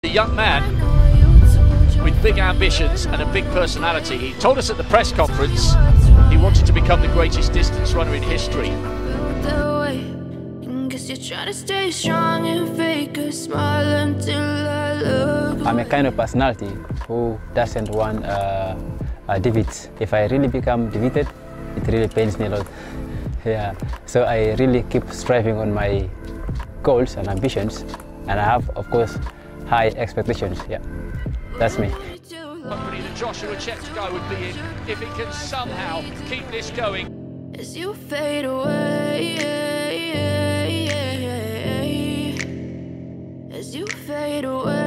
A young man with big ambitions and a big personality. He told us at the press conference he wanted to become the greatest distance runner in history. I'm a kind of personality who doesn't want defeats. If I really become defeated, it really pains me a lot. Yeah, so I really keep striving on my goals and ambitions, and I have, of course, high expectations. Yeah, that's me. Company that Kiprui Cheptegei would be in if it can somehow keep this going. As you fade away, as you fade away.